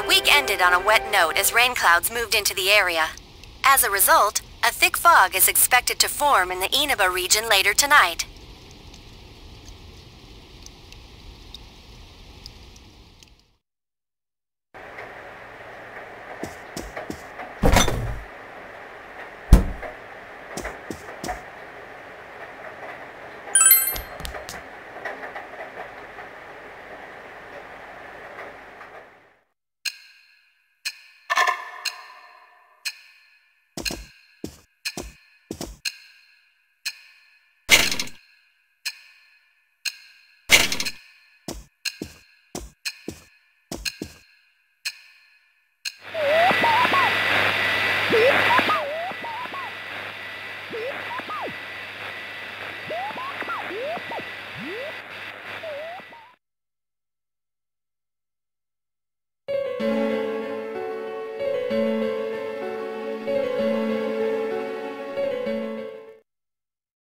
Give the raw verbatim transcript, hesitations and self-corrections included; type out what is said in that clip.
The week ended on a wet note as rain clouds moved into the area. As a result, a thick fog is expected to form in the Inaba region later tonight.